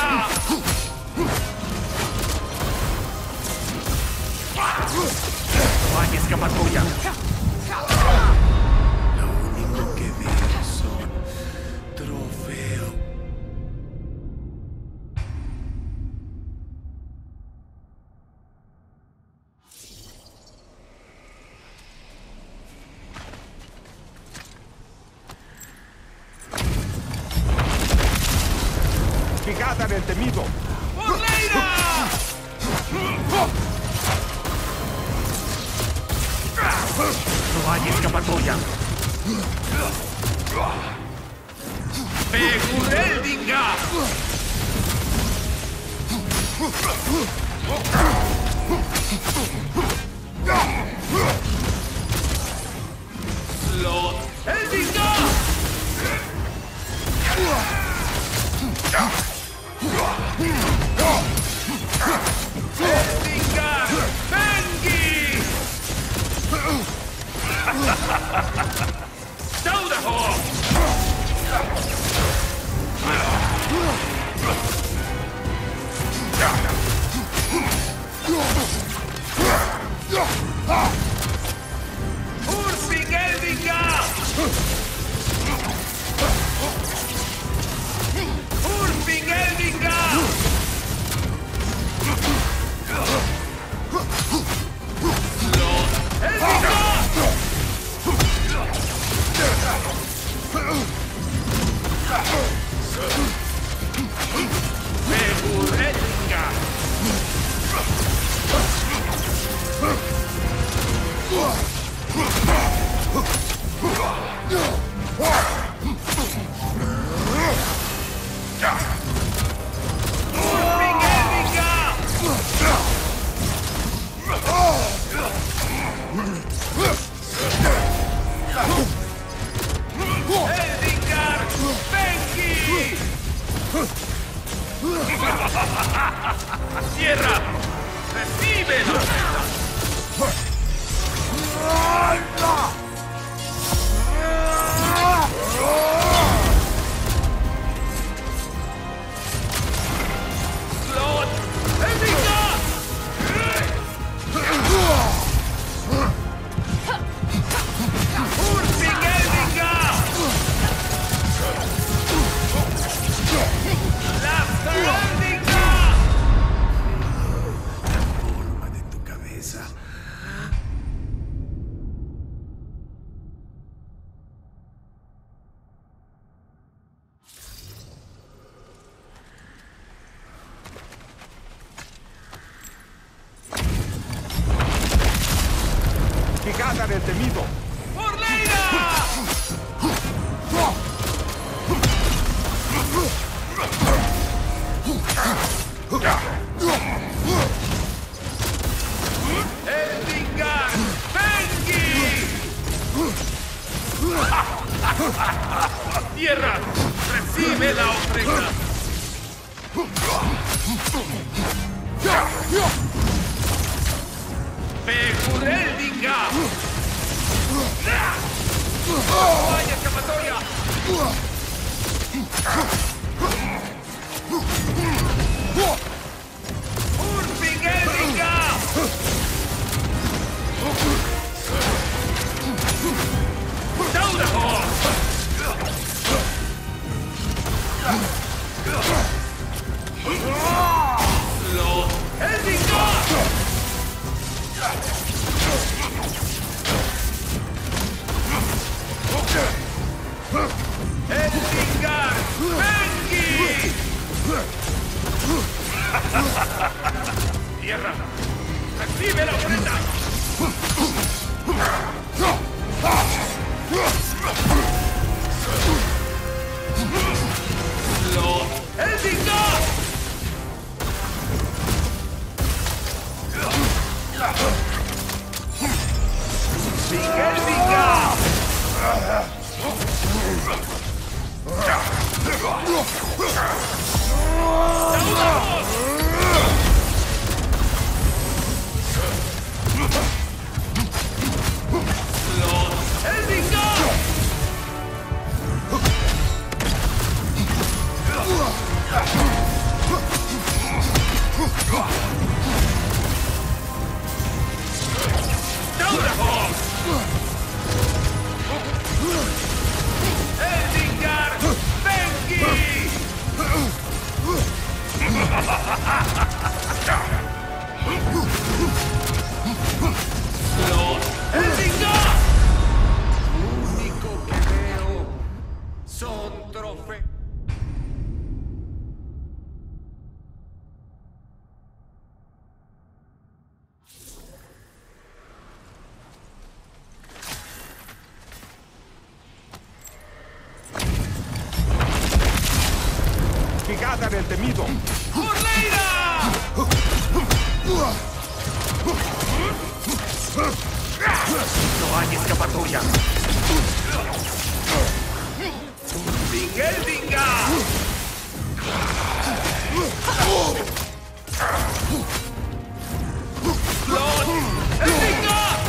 No hay escapatoria. Lo único que veo son trofeos. Fijada en el temido. No hay escapatoria. ¡Pegureldinga! ¡Slot Eldinga! ¡Eldinga! ¡Bengi! ¡Saudaho! ¡Urfingeldinga! ¡Urfingeldinga! ¡Tierra! ¡Recibe la ofrenda! ¡Slot! ¡Eldinga! ¡Urfingeldinga! ¡Lapsaeldinga! La forma de tu cabeza. Fijada en el temido. ¡Por Leira! ¡Eldinga! ¡Bengi! ¡Tierra! ¡Recibe la ofrenda! ¡Pegureldinga! ¡No hay escapatoria! ¡Urfingeldinga! ¡Saudaho! ¡Slot Eldinga! ¡Eldinga! ¡Bengi! ¡Tierra! ¡Recibe la ofrenda! ¡Slot Eldinga! ¡Urfingeldinga! ¡Slot Eldinga! Daunahor! Eldingar! Vengi! Eldingar! L'unico che veo son trofei. Fijada en el temido. ¡Forleira! No hay escapatoria. ¡Eldingar! ¡Eldingar!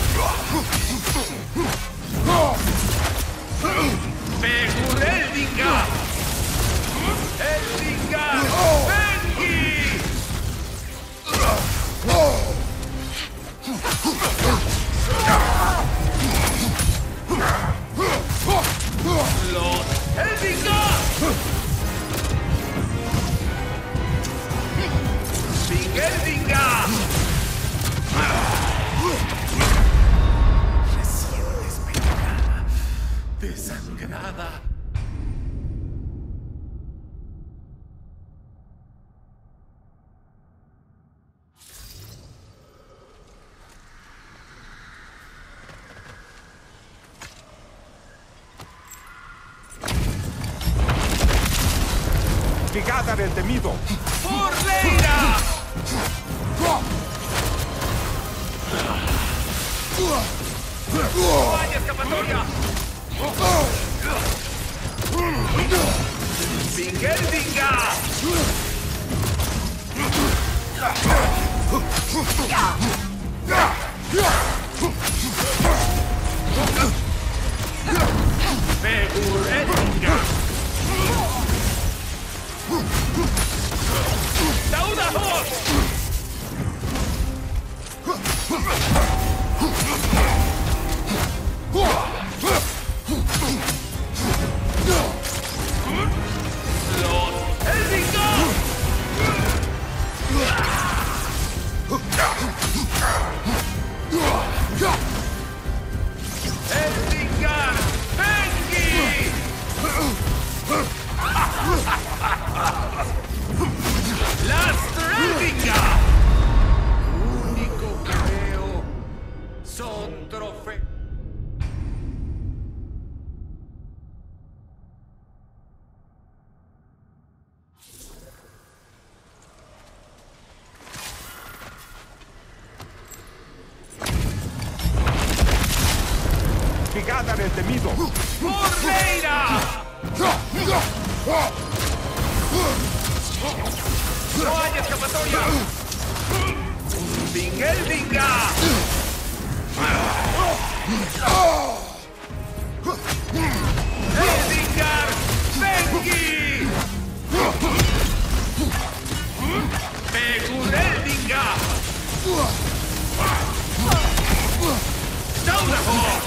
¡Fegur Eldingar! ¡Eldingar! ¡Vengi! ¡Eldingar! ¡Eldingar! Recién despedida, desangrada. Fijada en el temido. ¡Forleira! ¡No hay escapatoria! ¡Eldingar! ¡Fegur Eldingar! ¡Daunahor! ¡Eldingar! ¡Eldingar! ¡Vengi! ¡Eldingar! Único que veo son trofeos. Fijada en el temido. ¡Forleira! ¡No hay escapatoria! ¡Eldingar! ¡Eldingar! ¡Vengi! ¡Fegur Eldingar! ¡Daunahor!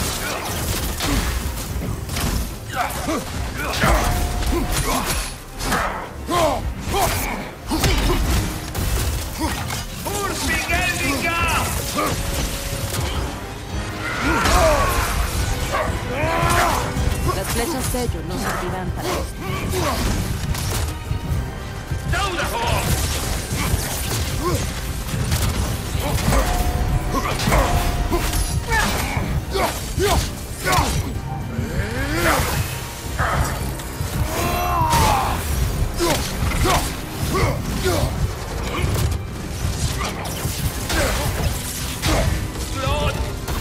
¡Ursving Eldingar! Las flechas sello no servirán para esto. ¡Daunahor!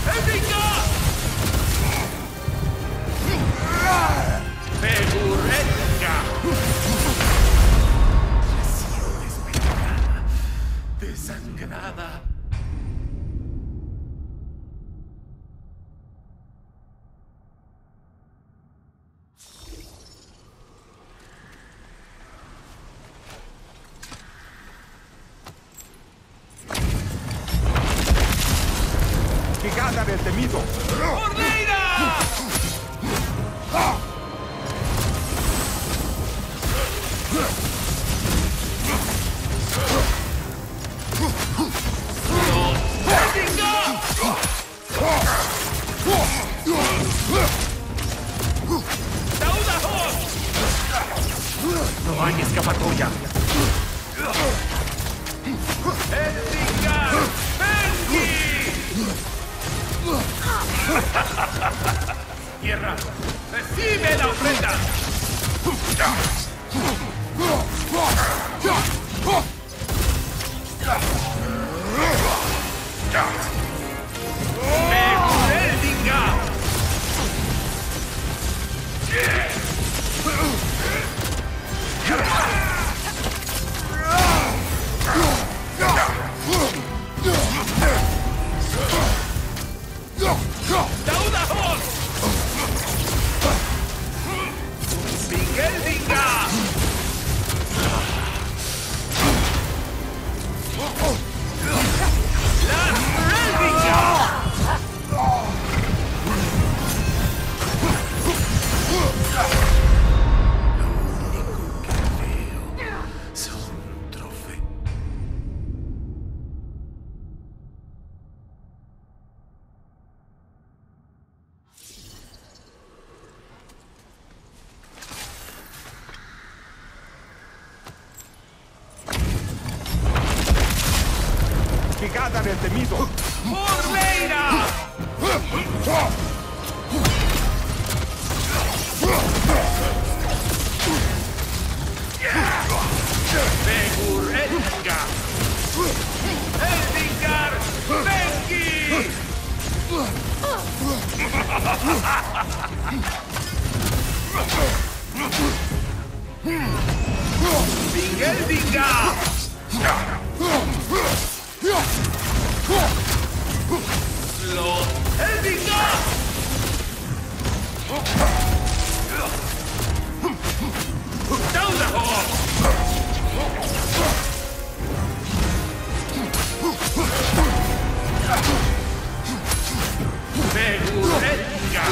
¡Fegur Eldingar! temido. ¡Ordena! ¡Elvingar! ¡Daudahor! No hay escapatoria. ¡Elvingar! ¡Vengi! ¡Tierra! ¡Recibe la ofrenda! ¡Begur Elvingar! ¡Daudahor! ¡Elvingar! Picada del temido. ¡Morleira! ¡Begur Elvingar! ¡Elvingar! ¡Vengi! ¡Elvingar! ¡Elvingar! ¡Daudahor! ¡Begur Elvingar!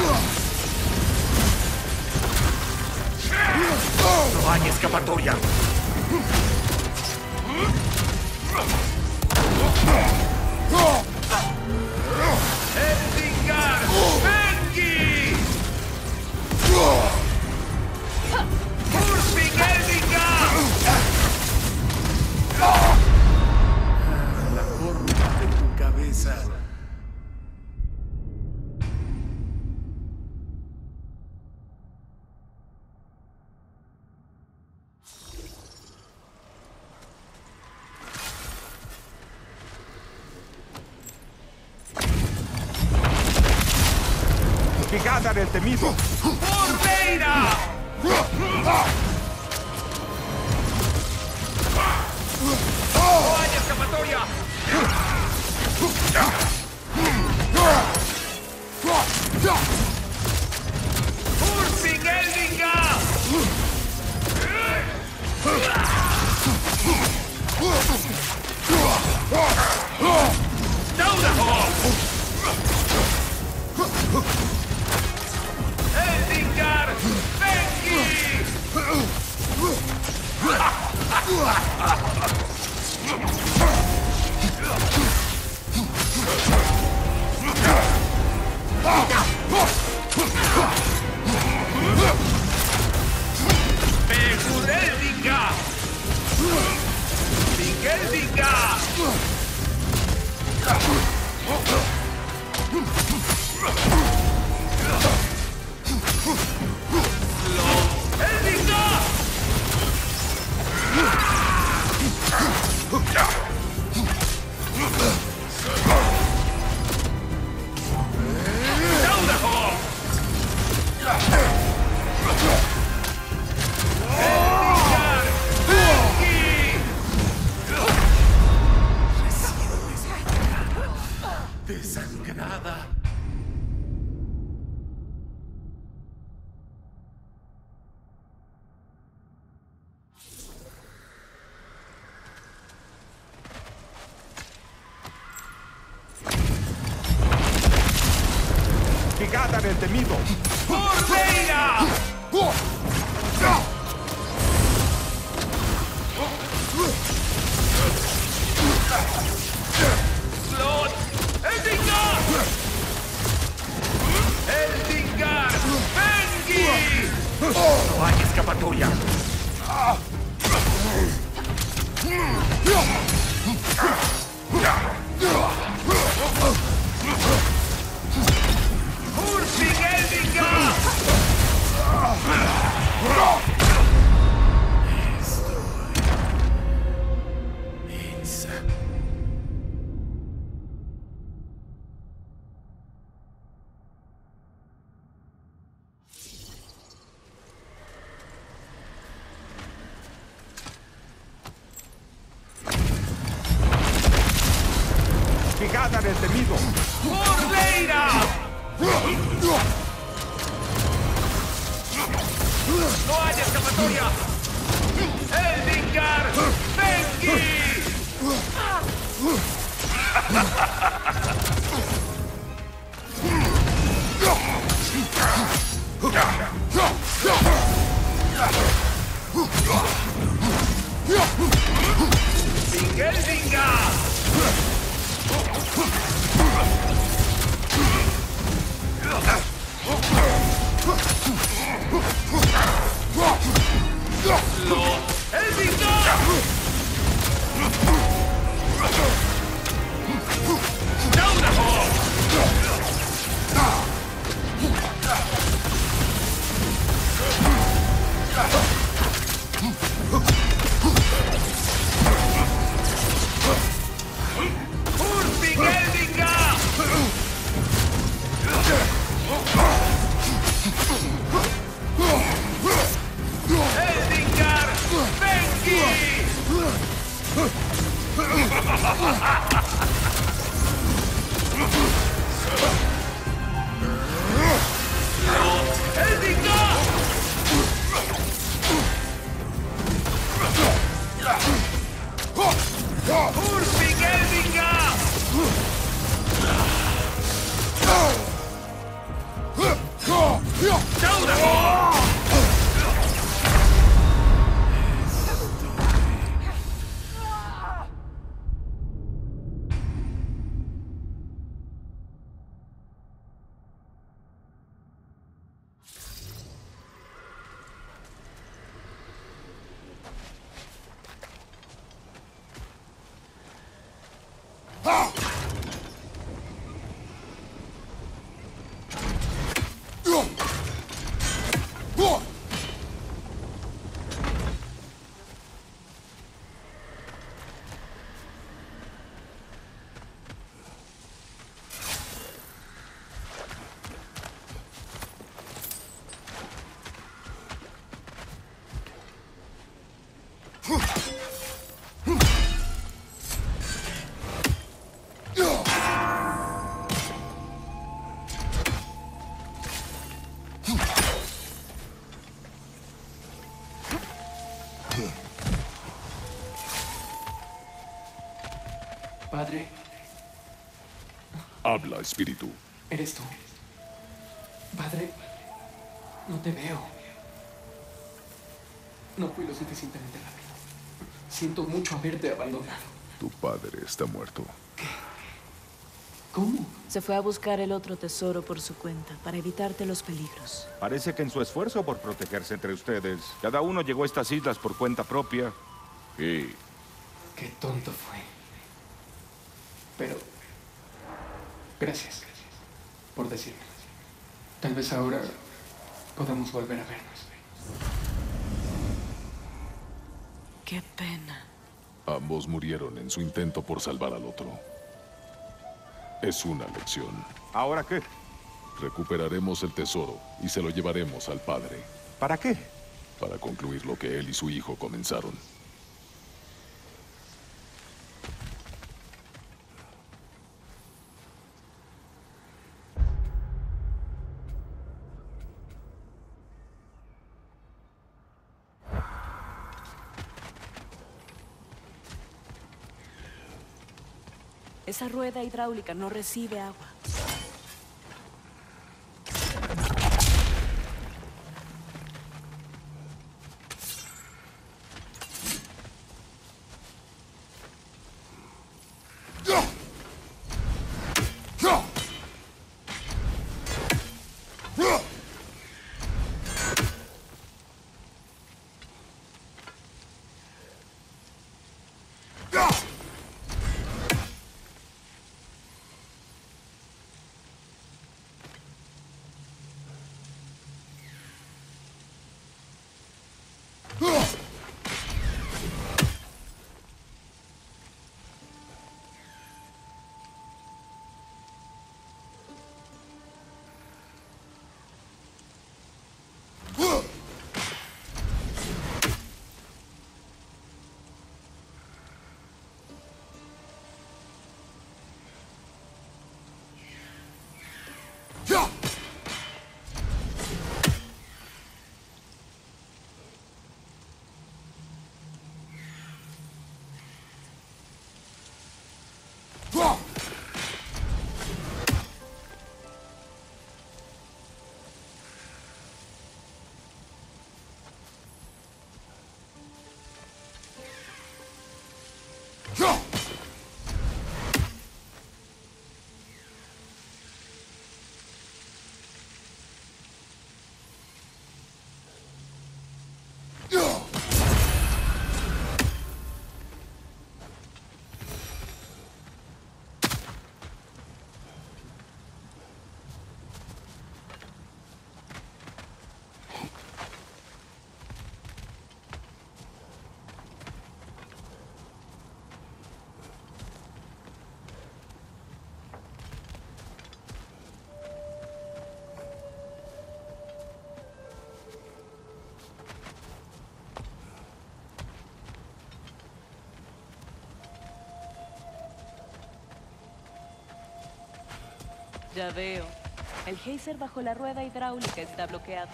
No hay escapatoria. ¡Elvingar! ¡Vengi! ¡Ursving Elvingar! La forma de tu cabeza. Picada del temido. ¡Morleira! ¡No hay escapatoria! ¡Ursving Elvingar! ¡Daudahor! ¡Elvingar! ¡Vengi! ¡Begur Elvingar! ¡Elvingar! ¡Elvingar! ¡Daudahor! Spigadar el temido. Cordeira! Slot! Eldingar! Eldingar! Vengi! No hay escapatoria. Ursing Eldingar! Spigadar el temido. Cordeira! ¡No hay escapatoria! ¡Eldingar! ¡Vengi! ¡Eldingar! ¡Eldingar! ¡Vengi! ¡Eldingar! ¡Ursing Eldingar! Padre, Habla, espíritu. eres tú. Padre, no te veo. No fui lo suficientemente rápido. Siento mucho haberte abandonado. Tu padre está muerto. ¿Cómo? Se fue a buscar el otro tesoro por su cuenta, para evitarte los peligros. Parece que en su esfuerzo por protegerse entre ustedes, cada uno llegó a estas islas por cuenta propia. Y Qué tonto fue. Pero... gracias por decirme. Tal vez ahora podamos volver a vernos. Qué pena. Ambos murieron en su intento por salvar al otro. Es una lección. ¿ahora qué? Recuperaremos el tesoro y se lo llevaremos al padre ¿Para qué? para concluir lo que él y su hijo comenzaron. Esa rueda hidráulica no recibe agua. Ya veo. El geyser bajo la rueda hidráulica está bloqueado.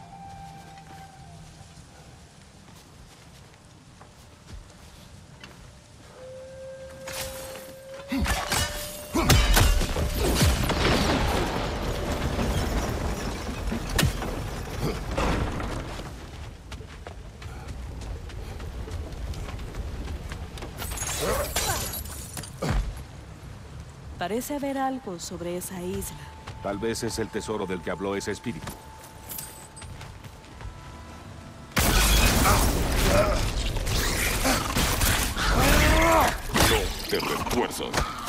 Parece haber algo sobre esa isla. Tal vez es el tesoro del que habló ese espíritu. No te refuerzas.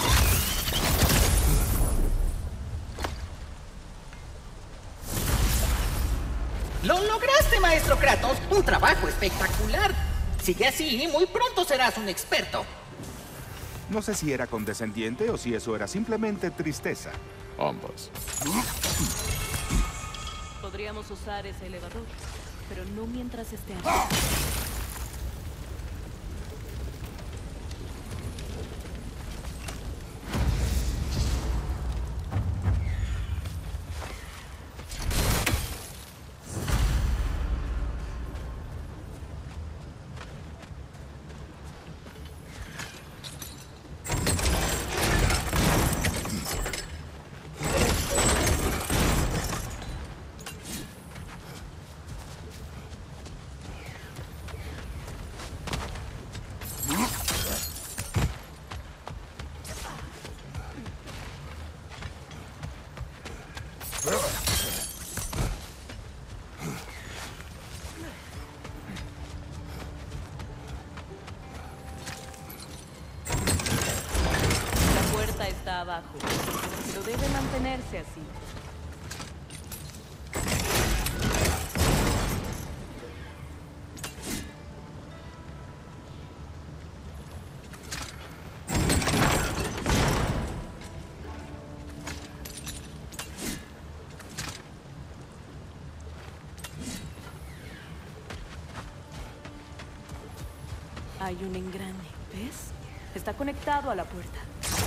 ¡Lo lograste, maestro Kratos! ¡Un trabajo espectacular! Sigue así y muy pronto serás un experto. No sé si era condescendiente o si eso era simplemente tristeza. Ambas. Podríamos usar ese elevador, pero no mientras esté aquí. La puerta está abajo, pero debe mantenerse así. Hay un engrane, ¿ves? Está conectado a la puerta.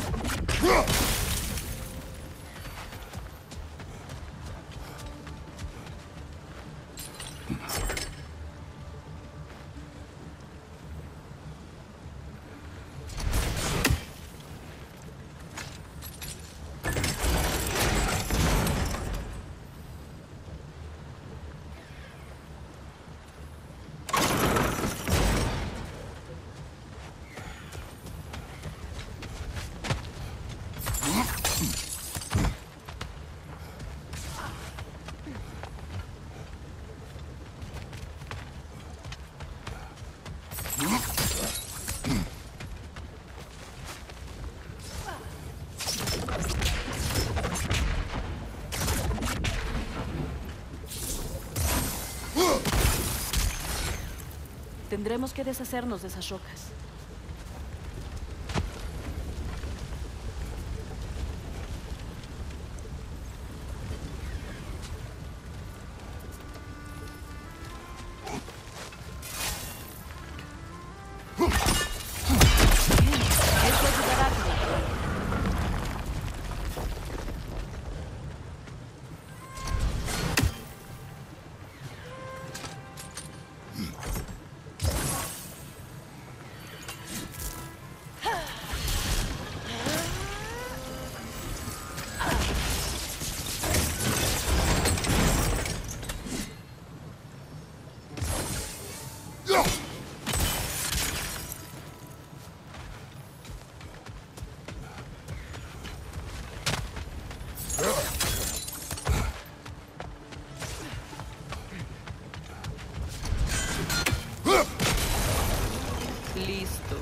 Tendremos que deshacernos de esas rocas. Esto ayudará a controlar. Listo.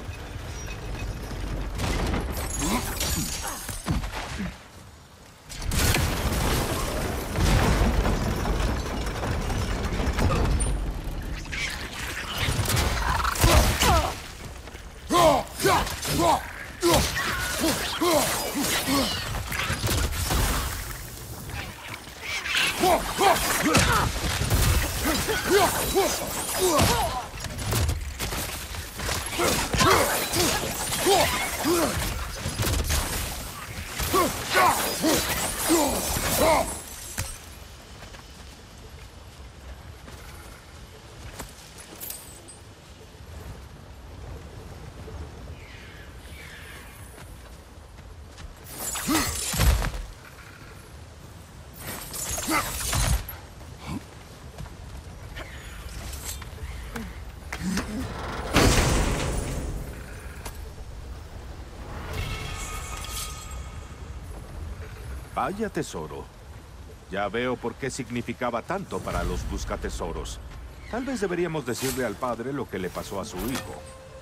Vaya tesoro. Ya veo por qué significaba tanto para los buscatesoros. Tal vez deberíamos decirle al padre lo que le pasó a su hijo.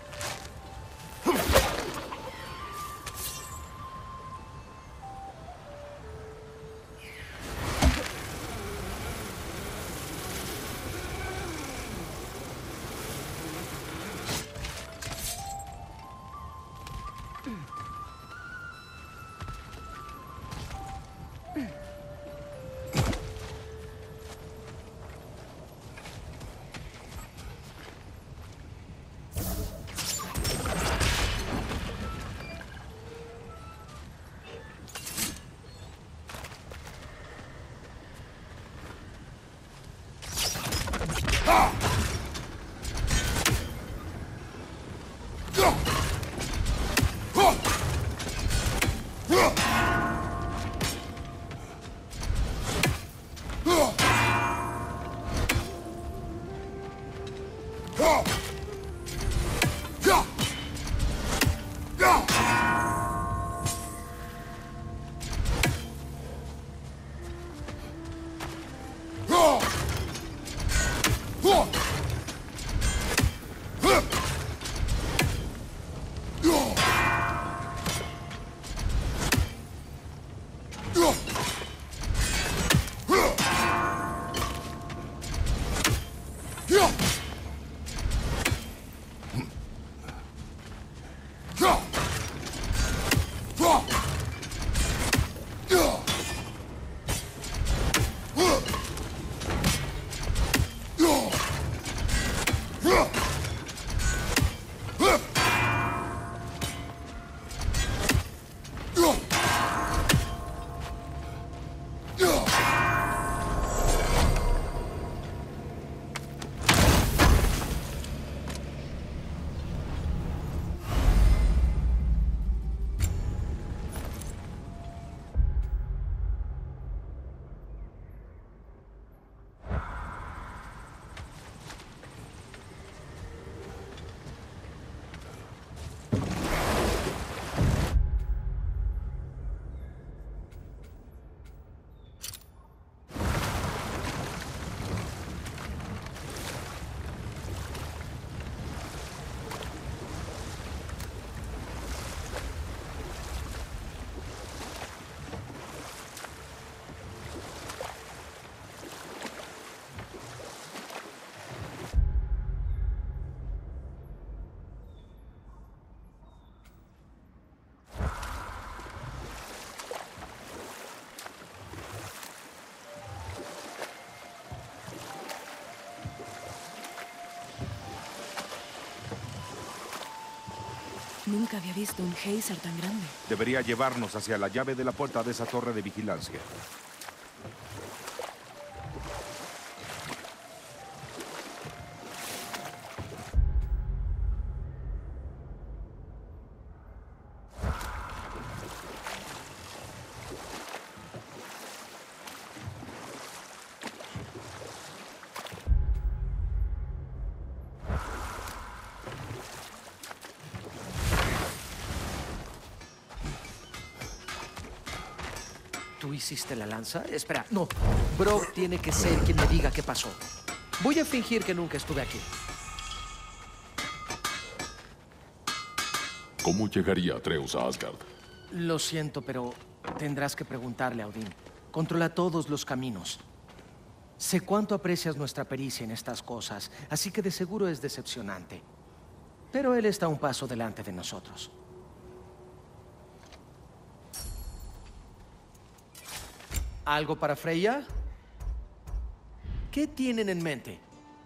Nunca había visto un geyser tan grande. Debería llevarnos hacia la llave de la puerta de esa torre de vigilancia. ¿Tú hiciste la lanza? Espera, no. Brok tiene que ser quien me diga qué pasó. Voy a fingir que nunca estuve aquí. ¿Cómo llegaría Atreus a Asgard? Lo siento, pero tendrás que preguntarle a Odín. Controla todos los caminos. Sé cuánto aprecias nuestra pericia en estas cosas, así que de seguro es decepcionante. Pero él está un paso delante de nosotros. ¿Algo para Freya? ¿Qué tienen en mente?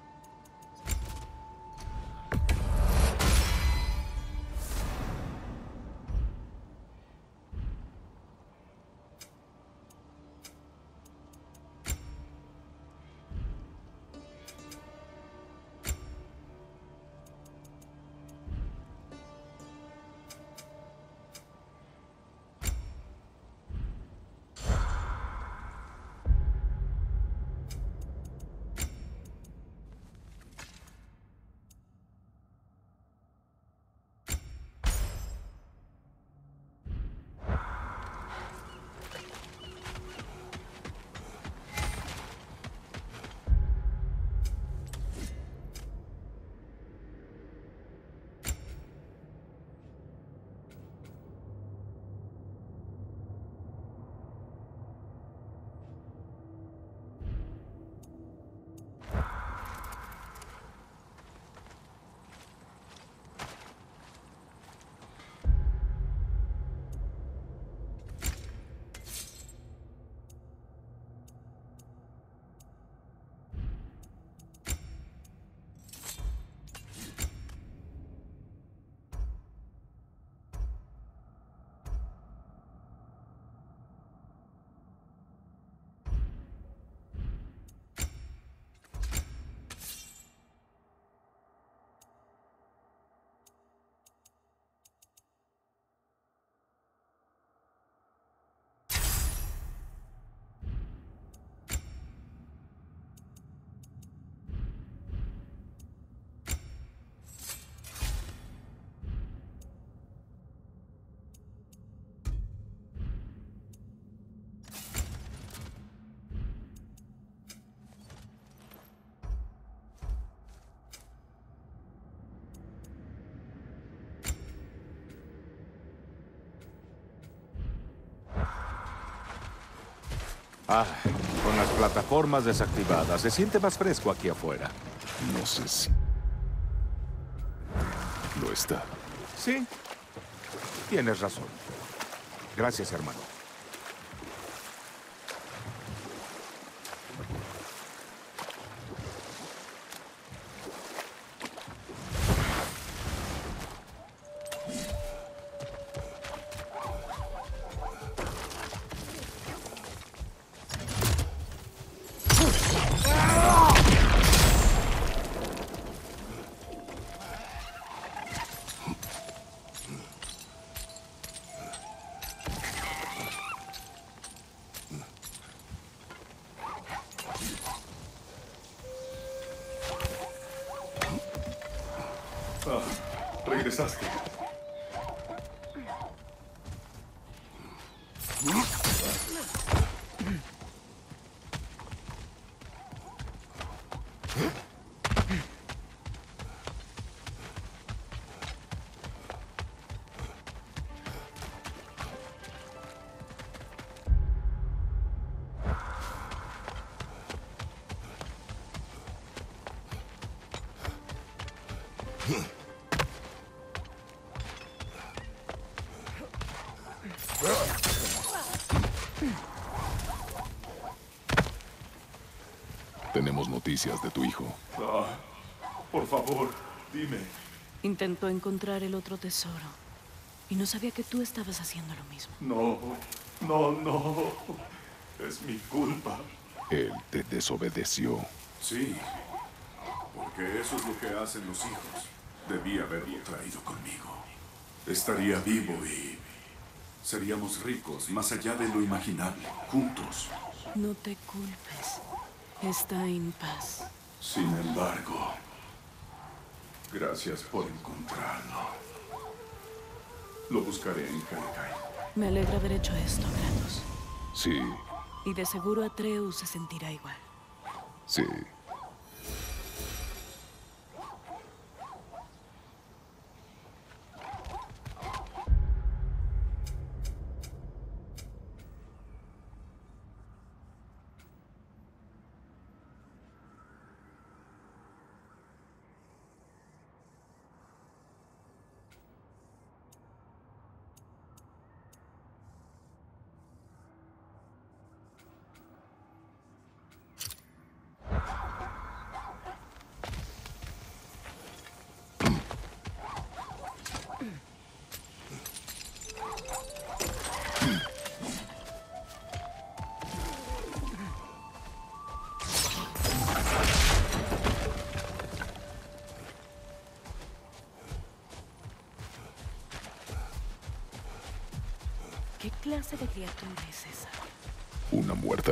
Ah, con las plataformas desactivadas, se siente más fresco aquí afuera. No sé si... lo está. Sí, tienes razón. Gracias, hermano. Regresaste. Tenemos noticias de tu hijo. Por favor, dime. Intentó encontrar el otro tesoro. Y no sabía que tú estabas haciendo lo mismo. No. Es mi culpa. Él te desobedeció. Sí, porque eso es lo que hacen los hijos. Debí haberlo traído conmigo. Estaría vivo y seríamos ricos más allá de lo imaginable, juntos. No te culpes. Está en paz. Sin embargo, gracias por encontrarlo. Lo buscaré en Helheim. Me alegra haber hecho esto, Kratos. Sí, Y de seguro Atreus se sentirá igual. sí. ¿Qué clase de criatura es esa? Una muerta.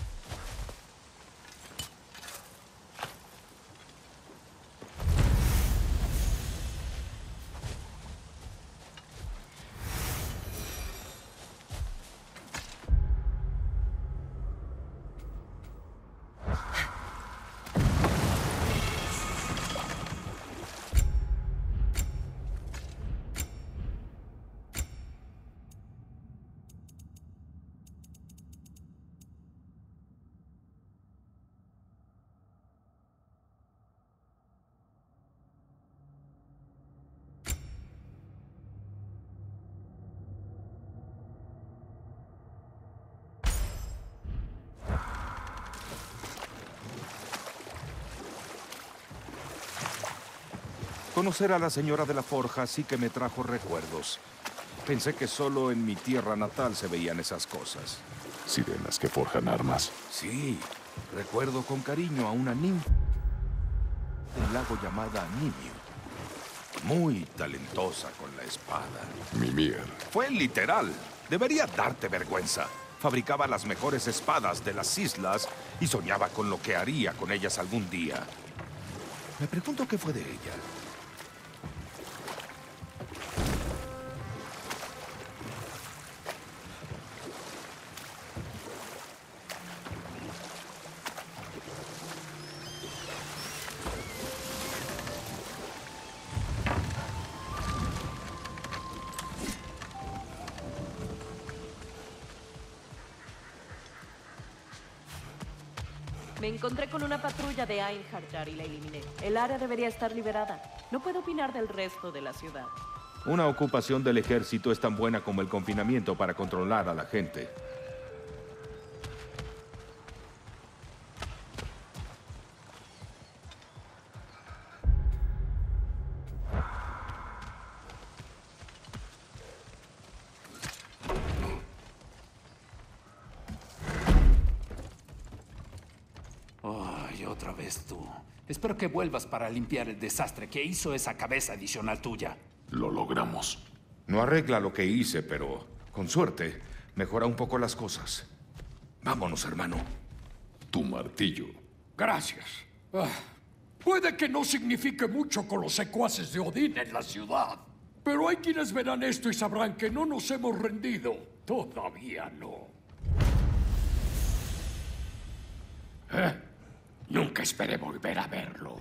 Conocer a la señora de la forja sí que me trajo recuerdos. Pensé que solo en mi tierra natal se veían esas cosas. Sirenas que forjan armas. Sí, recuerdo con cariño a una ninfa del lago llamada Nimue. Muy talentosa con la espada. Mimir. Fue literal. Debería darte vergüenza. Fabricaba las mejores espadas de las islas y soñaba con lo que haría con ellas algún día. Me pregunto qué fue de ella. Me encontré con una patrulla de Einherjar y la eliminé. El área debería estar liberada. No puedo opinar del resto de la ciudad. Una ocupación del ejército es tan buena como el confinamiento para controlar a la gente. Ay, otra vez tú. Espero que vuelvas para limpiar el desastre que hizo esa cabeza adicional tuya. Lo logramos. No arregla lo que hice, pero con suerte mejora un poco las cosas. Vámonos, hermano. Tu martillo. Gracias. Puede que no signifique mucho con los secuaces de Odín en la ciudad, pero hay quienes verán esto y sabrán que no nos hemos rendido. Todavía no. Nunca esperé volver a verlo.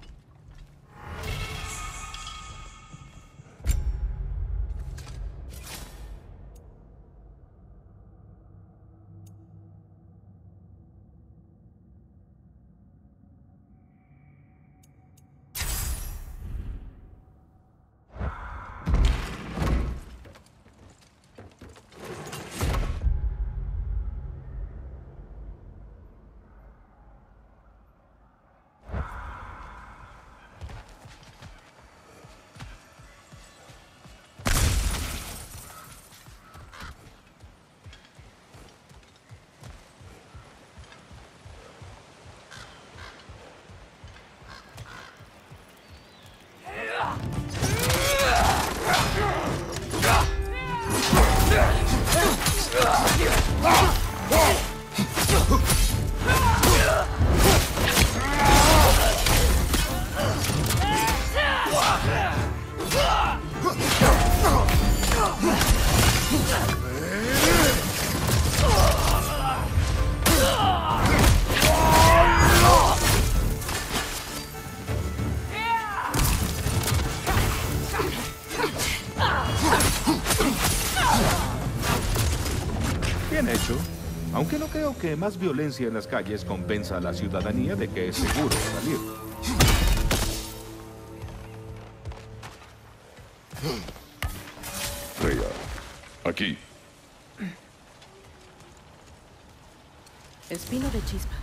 Bien hecho. Aunque no creo que más violencia en las calles compensa a la ciudadanía de que es seguro salir. Rhea, aquí. Espino de chispa.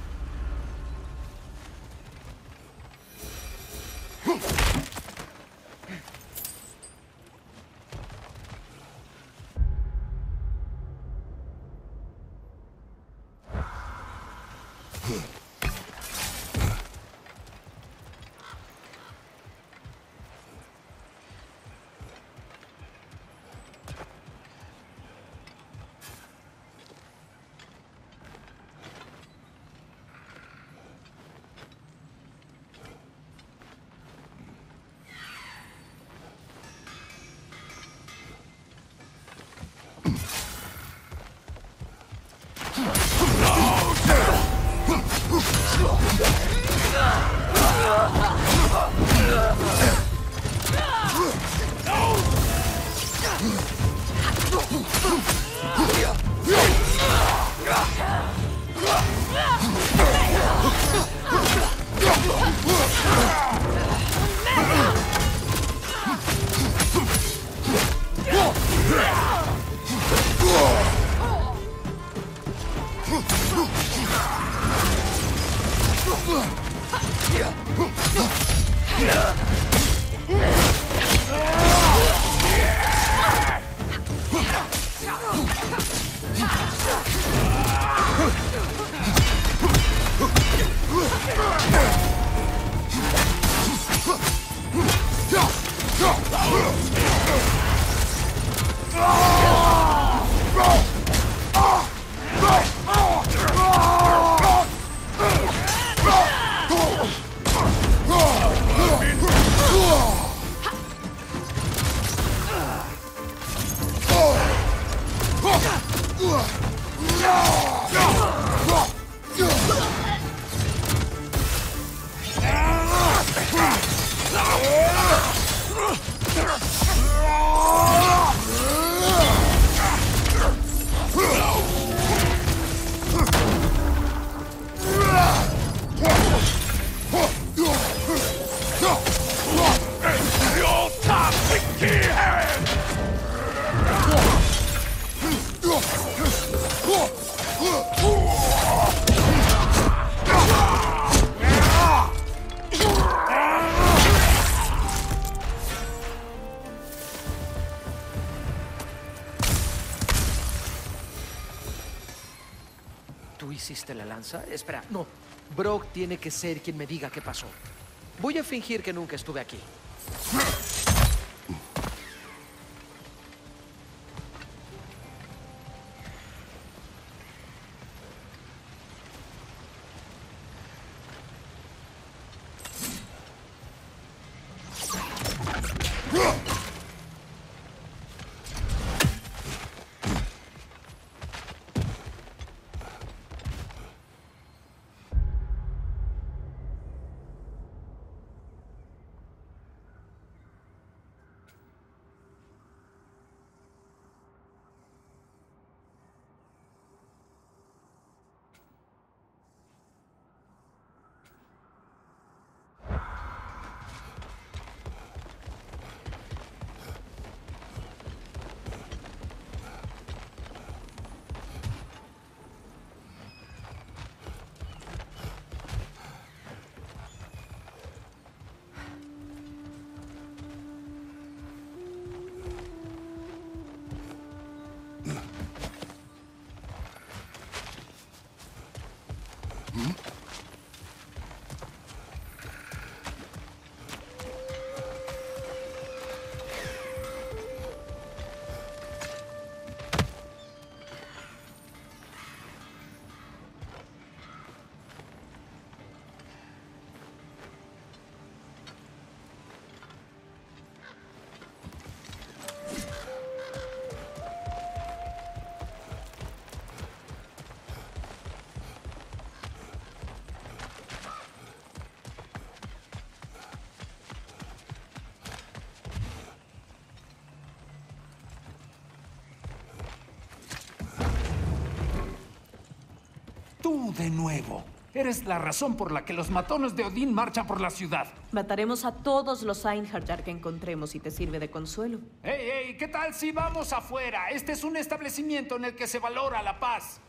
¿Tú hiciste la lanza? Espera, no. Brok tiene que ser quien me diga qué pasó. Voy a fingir que nunca estuve aquí. Tú de nuevo. Eres la razón por la que los matones de Odín marchan por la ciudad. Mataremos a todos los Einherjar que encontremos si te sirve de consuelo. ¡Ey, ey! ¿Qué tal si vamos afuera? Este es un establecimiento en el que se valora la paz.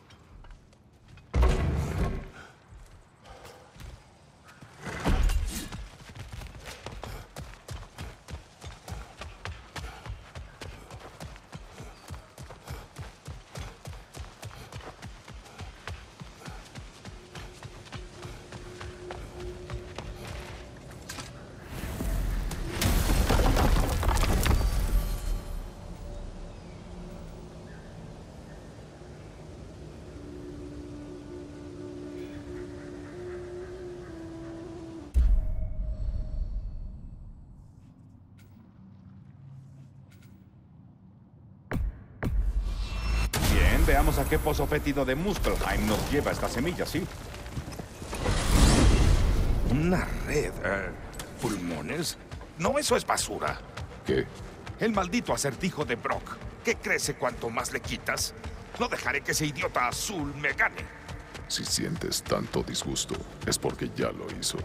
Veamos a qué pozo fétido de Muspelheim nos lleva esta semilla, ¿sí? Una red. ¿Pulmones? No, eso es basura. ¿Qué? El maldito acertijo de Brok, que crece cuanto más le quitas. No dejaré que ese idiota azul me gane. Si sientes tanto disgusto, es porque ya lo hizo.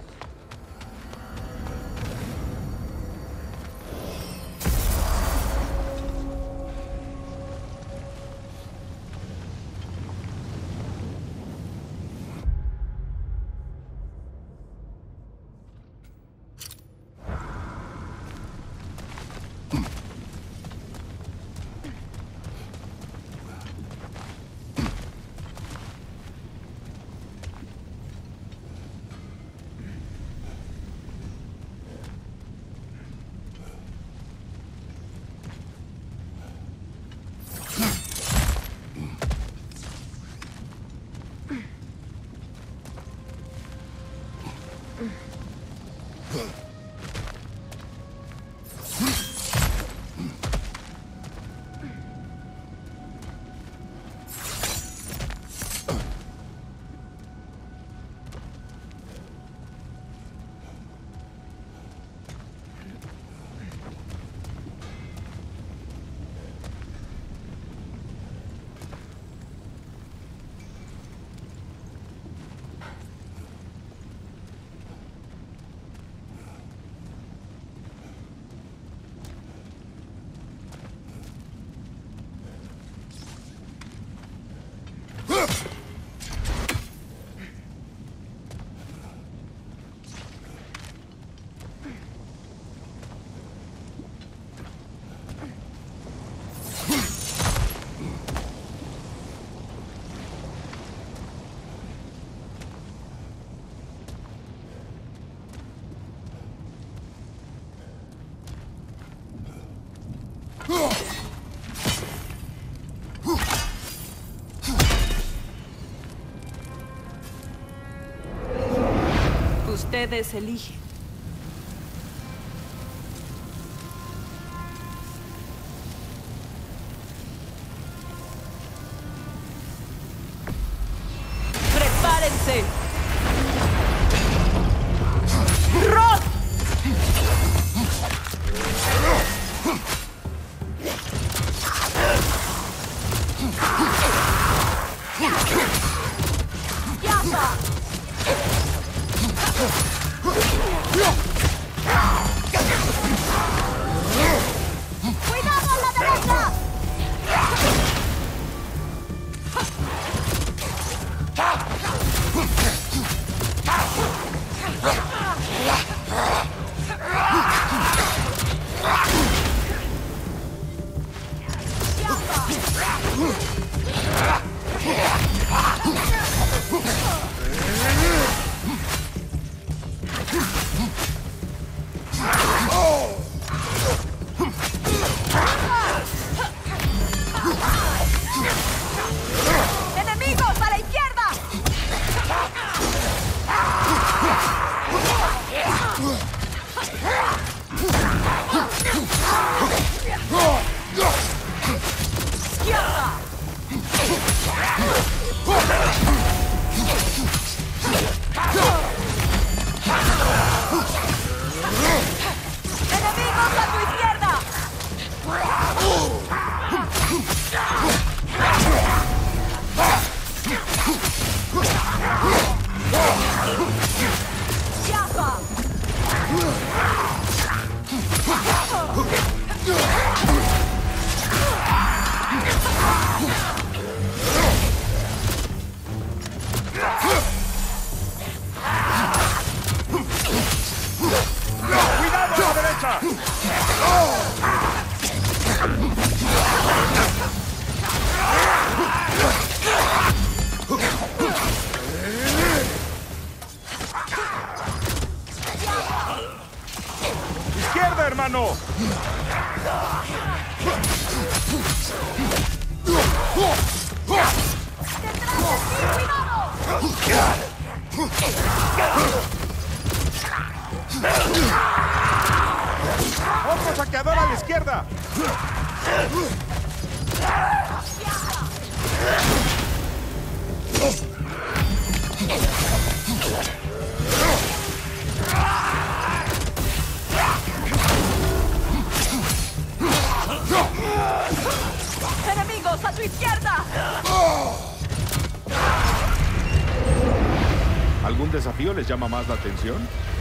Ustedes eligen. ¡Prepárense! ¡Rod! ¡Cuidado a la derecha! ¡Enemigos a la izquierda! ¡Izquierda! ¡Enemigos a tu izquierda! ¡Yafa! ¡Cuidado a la derecha! ¡Izquierda, hermano! ¡Otro saqueador a la izquierda! ¡Enemigos a tu izquierda! ¿Algún desafío les llama más la atención?